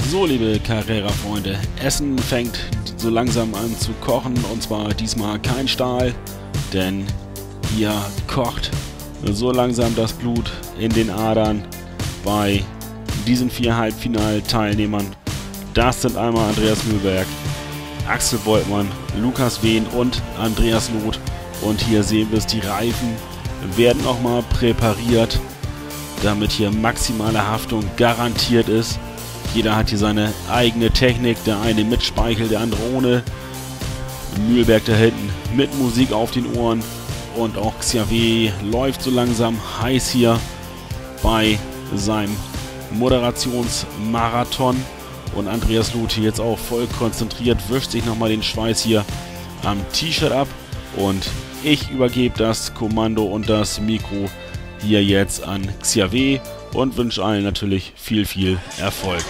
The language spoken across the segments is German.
So, liebe Carrera-Freunde, Essen fängt so langsam an zu kochen, und zwar diesmal kein Stahl, denn hier kocht so langsam das Blut in den Adern bei diesen 4 Halbfinalteilnehmern. Das sind einmal Andreas Mühlberg, Axel Woltmann, Lukas Wehn und Andreas Loth. Und hier sehen wir es, die Reifen werden nochmal präpariert, damit hier maximale Haftung garantiert ist. Jeder hat hier seine eigene Technik, der eine mit Speichel, der andere ohne. Mühlberg da hinten mit Musik auf den Ohren, und auch Xavier läuft so langsam heiß hier bei seinem Moderationsmarathon. Und Andreas Loth hier jetzt auch voll konzentriert, wischt sich nochmal den Schweiß hier am T-Shirt ab. Und ich übergebe das Kommando und das Mikro hier jetzt an Xavier und wünsche allen natürlich viel, viel Erfolg.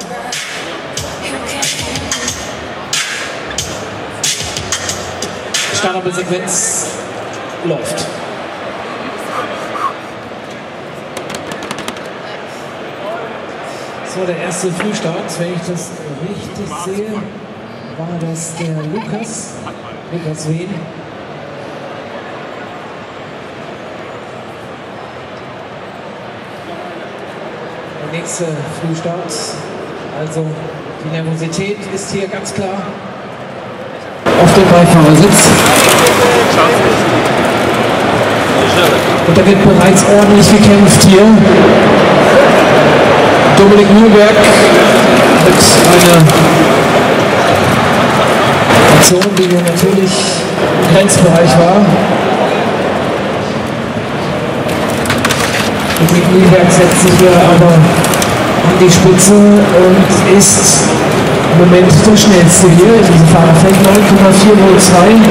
Startsequenz läuft. So, der erste Frühstart, wenn ich das richtig sehe, war das der Lukas Wehn. Der nächste Frühstart, also die Nervosität ist hier ganz klar auf dem Beifahrersitz. Und da wird bereits ordentlich gekämpft hier. Dominik Mühlberg mit einer Aktion, die natürlich im Grenzbereich war. Dominik Mühlberg setzt sich hier aber an die Spitze und ist im Moment der schnellste hier in diesem Fahrerfeld. 9,402.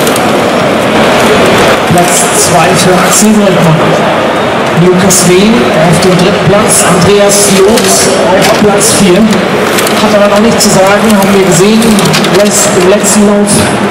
Platz 2 für Axel Woltmann. Lukas Wehn auf dem 3. Platz, Andreas Loth auf Platz 4. Hat aber noch nichts zu sagen, haben wir gesehen, im letzten Lauf.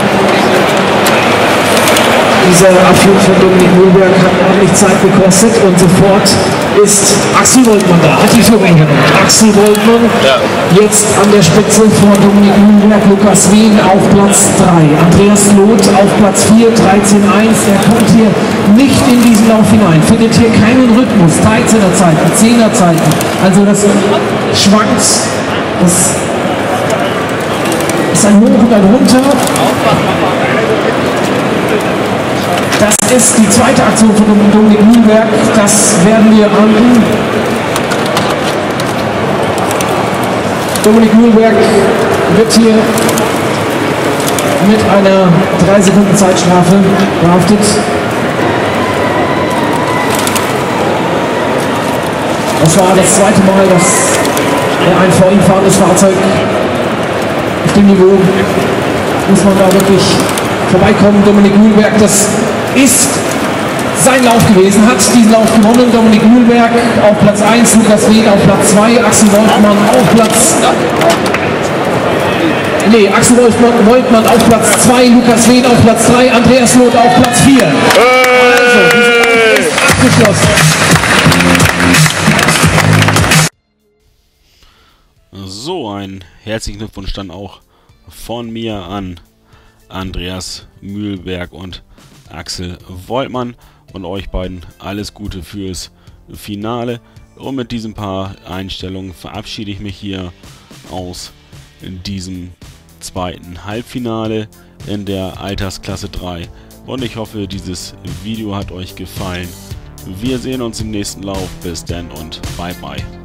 Dieser Abflug von Dominik Mühlberg hat ordentlich Zeit gekostet, und sofort ist Axel Woltmann da, hat die Führung genommen. Axel Woltmann jetzt an der Spitze vor Dominik Mühlberg, Lukas Wehn auf Platz 3, Andreas Loth auf Platz 4, 13,1. Er kommt hier nicht in diesen Lauf hinein, findet hier keinen Rhythmus, 13er Zeiten, 10er Zeiten. Also das schwankt, das ist ein Hoch und ein Runter. Das ist die zweite Aktion von Dominik Mühlberg, das werden wir ahnden. Dominik Mühlberg wird hier mit einer 3 Sekunden Zeitstrafe behaftet. Das war das zweite Mal, dass ein vor ihm fahrendes Fahrzeug auf dem Niveau, muss man da wirklich vorbeikommen. Dominik Mühlberg, das ist sein Lauf gewesen, hat diesen Lauf gewonnen. Dominik Mühlberg auf Platz 1, Lukas Wehn auf Platz 2, Axel Woltmann auf Platz... Axel Woltmann auf Platz 2, Lukas Wehn auf Platz 3, Andreas Loth auf Platz 4. Also, dieser Lauf ist abgeschlossen. So, ein herzlichen Glückwunsch dann auch von mir an Andreas Mühlberg und Axel Woltmann, und euch beiden alles Gute fürs Finale. Und mit diesen paar Einstellungen verabschiede ich mich hier aus diesem zweiten Halbfinale in der Altersklasse 3. Und ich hoffe, dieses Video hat euch gefallen. Wir sehen uns im nächsten Lauf. Bis dann und bye bye.